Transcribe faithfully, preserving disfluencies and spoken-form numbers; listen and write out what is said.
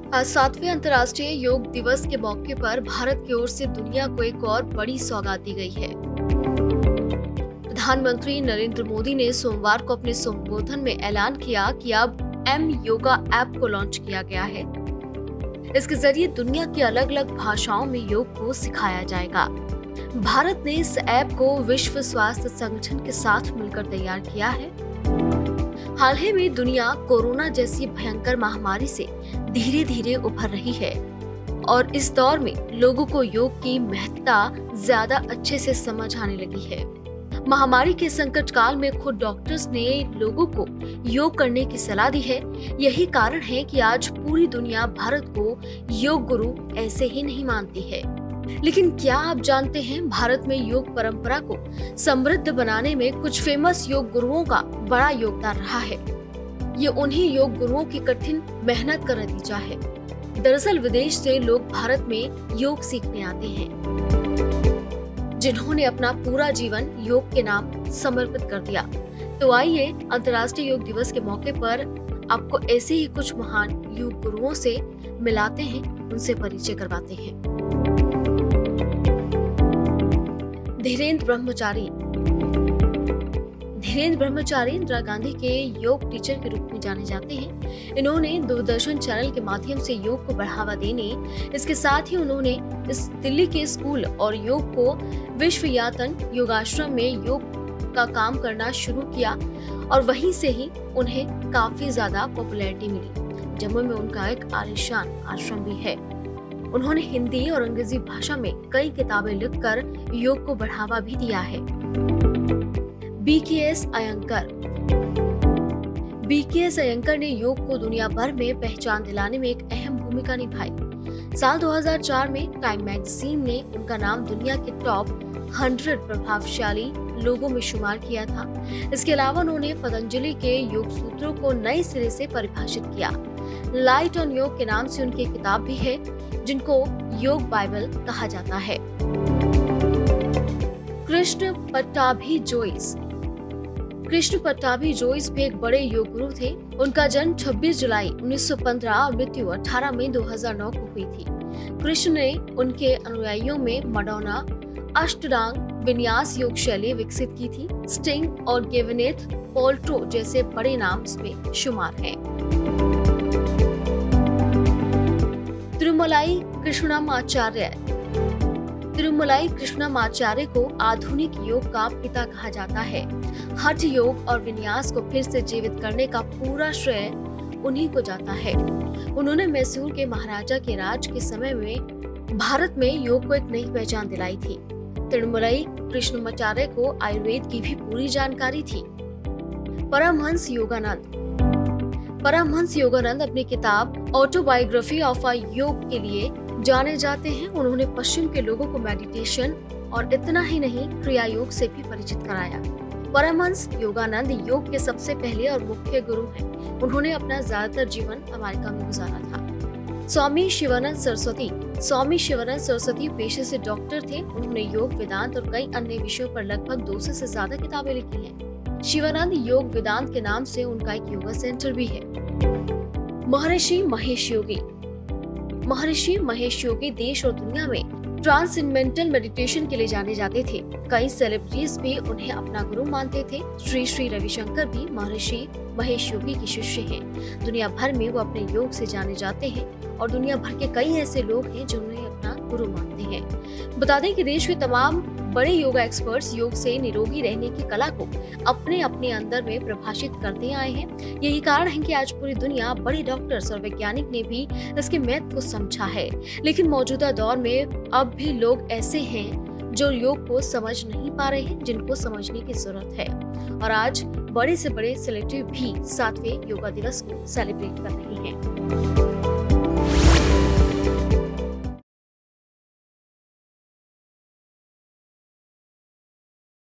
आज सातवें अंतर्राष्ट्रीय योग दिवस के मौके पर भारत की ओर से दुनिया को एक और बड़ी सौगात दी गई है। प्रधानमंत्री नरेंद्र मोदी ने सोमवार को अपने संबोधन में ऐलान किया कि अब एम योगा ऐप को लॉन्च किया गया है। इसके जरिए दुनिया की अलग अलग भाषाओं में योग को सिखाया जाएगा। भारत ने इस ऐप को विश्व स्वास्थ्य संगठन के साथ मिलकर तैयार किया है। हाल ही में दुनिया कोरोना जैसी भयंकर महामारी से धीरे धीरे उभर रही है और इस दौर में लोगों को योग की महत्ता ज्यादा अच्छे से समझ आने लगी है। महामारी के संकट काल में खुद डॉक्टर्स ने लोगों को योग करने की सलाह दी है। यही कारण है कि आज पूरी दुनिया भारत को योग गुरु ऐसे ही नहीं मानती है। लेकिन क्या आप जानते हैं, भारत में योग परंपरा को समृद्ध बनाने में कुछ फेमस योग गुरुओं का बड़ा योगदान रहा है। ये उन्हीं योग गुरुओं की कठिन मेहनत का नतीजा है। दरअसल विदेश से लोग भारत में योग सीखने आते हैं, जिन्होंने अपना पूरा जीवन योग के नाम समर्पित कर दिया। तो आइए अंतर्राष्ट्रीय योग दिवस के मौके पर आपको ऐसे ही कुछ महान योग गुरुओं से मिलाते हैं, उनसे परिचय करवाते हैं। धीरेन्द्र ब्रह्मचारी। धीरेन्द्र ब्रह्मचारी इंदिरा गांधी के योग टीचर के रूप में जाने जाते हैं। इन्होंने दूरदर्शन चैनल के माध्यम से योग को बढ़ावा देने, इसके साथ ही उन्होंने इस दिल्ली के स्कूल और योग को विश्वयातन योगाश्रम में योग का काम करना शुरू किया और वहीं से ही उन्हें काफी ज्यादा पॉपुलैरिटी मिली। जम्मू में उनका एक आलीशान आश्रम भी है। उन्होंने हिंदी और अंग्रेजी भाषा में कई किताबें लिखकर योग को बढ़ावा भी दिया है। B K S Iyengar. B K S Iyengar ने योग को दुनिया भर में पहचान दिलाने में एक अहम भूमिका निभाई। साल दो हज़ार चार में टाइम मैगजीन ने उनका नाम दुनिया के टॉप सौ प्रभावशाली लोगों में शुमार किया था। इसके अलावा उन्होंने पतंजलि के योग सूत्रों को नए सिरे से परिभाषित किया। लाइट ऑन योग के नाम से उनकी एक किताब भी है, जिनको योग बाइबल कहा जाता है। कृष्ण पट्टाभी जोइस। कृष्ण पट्टाभी जोइस भी एक बड़े योग गुरु थे। उनका जन्म छब्बीस जुलाई उन्नीस सौ पंद्रह और मृत्यु अठारह मई दो हज़ार नौ को हुई थी। कृष्ण ने उनके अनुयायियों में मडोना अष्टांग विन्यास योग शैली विकसित की थी। स्टिंग और गेविनेथ पोल्ट्रो जैसे बड़े नाम इसमें शुमार हैं। तिरुमलाई कृष्णमाचार्य। तिरुमलाई कृष्णमाचार्य को आधुनिक योग का पिता कहा जाता है। हठ योग और विन्यास को फिर से जीवित करने का पूरा श्रेय उन्हीं को जाता है। उन्होंने मैसूर के महाराजा के राज के समय में भारत में योग को एक नई पहचान दिलाई थी। तिरुमलाई कृष्णमाचार्य को आयुर्वेद की भी पूरी जानकारी थी। परमहंस योगानंद। परमहंस योगानंद अपनी किताब ऑटोबायोग्राफी ऑफ अ योग के लिए जाने जाते हैं। उन्होंने पश्चिम के लोगों को मेडिटेशन और इतना ही नहीं क्रिया योग से भी परिचित कराया। परमहंस योगानंद योग के सबसे पहले और मुख्य गुरु हैं। उन्होंने अपना ज्यादातर जीवन अमेरिका में गुजारा था। स्वामी शिवानंद सरस्वती। स्वामी शिवानंद सरस्वती पेशे से डॉक्टर थे। उन्होंने योग, वेदांत और कई अन्य विषयों पर लगभग दो सौ से ज्यादा किताबें लिखी हैं। शिवानंद योग वेदांत के नाम से उनका एक योगा सेंटर भी है। महर्षि महेश योगी। महर्षि महेश योगी देश और दुनिया में ट्रांसेंडेंटल मेडिटेशन के लिए जाने जाते थे। कई सेलिब्रिटीज भी उन्हें अपना गुरु मानते थे। श्री श्री रविशंकर भी महर्षि महेश योगी के शिष्य हैं। दुनिया भर में वो अपने योग से जाने जाते हैं और दुनिया भर के कई ऐसे लोग हैं जो उन्हें अपना गुरु मानते हैं। बता दें कि देश के तमाम बड़े योगा एक्सपर्ट्स योग से निरोगी रहने की कला को अपने अपने अंदर में प्रभाषित करते आए हैं। यही कारण है कि आज पूरी दुनिया, बड़े डॉक्टर्स और वैज्ञानिक ने भी इसके महत्व को समझा है। लेकिन मौजूदा दौर में अब भी लोग ऐसे हैं जो योग को समझ नहीं पा रहे हैं, जिनको समझने की जरूरत है। और आज बड़े से बड़े सेलिब्रिटी भी सातवें योगा दिवस को सेलिब्रेट कर रहे हैं।